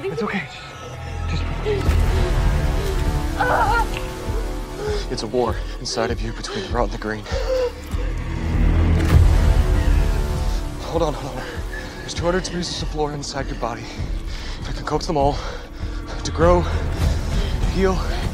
It's okay. Just breathe. It's a war inside of you between the raw and the green. Hold on. There's 200 species of flora inside your body. If I can coax them all to grow, heal,